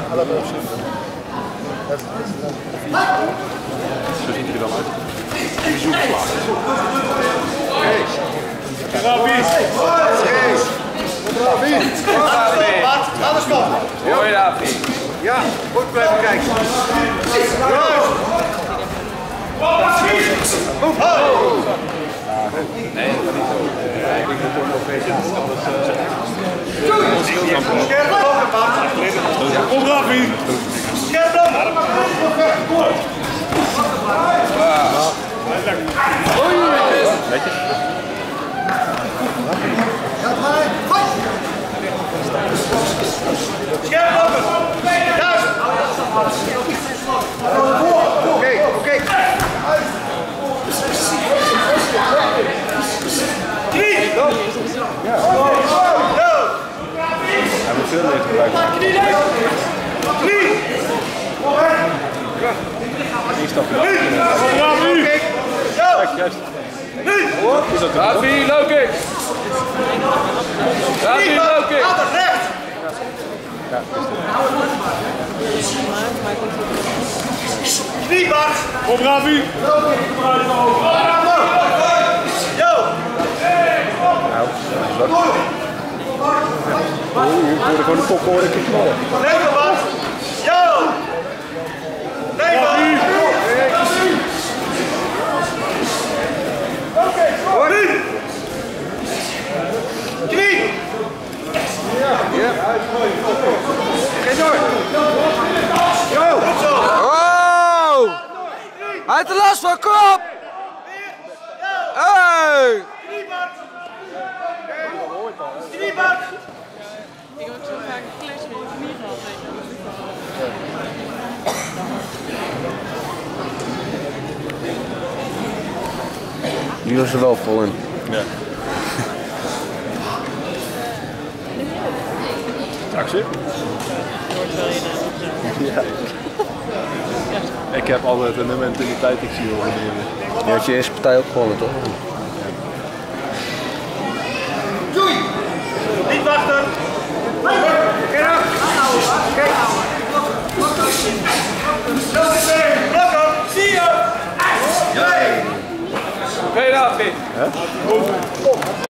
Zo ziet hij er dan uit. Hoi David. Ja, goed blijven kijken. Nee, dat niet zo. Ik denk dat het nog even Kom Rafi! Netjes. Oké. Hij moet veel meer gebruiken. Eén stapje. Kijk, juist. Rafi, low kick! Rafi, low kick! Ja, is het. Knie, Bart! Kom Rafi! Ik hoorde gewoon de kop hoor ik knallen. Nee, Bart! Yo! Nee, Bart! Hoor nu! Knie! Ja. Geen door! Yo! Oh! Hij heeft de last van kop! Hey! Knie, Bart! Knie, Bart! Ik heb ook zo vaak een clash met je knie gehad, weet je. Nu was er wel vol in. Ja. Actie? Ja. Ik heb altijd een mentaliteit, ik zie wel wanneer. Je had je eerste partij ook gewonnen, toch? Doei! Niet wachten! Kijk! Blokken! Zie je! Oké, David. Hè?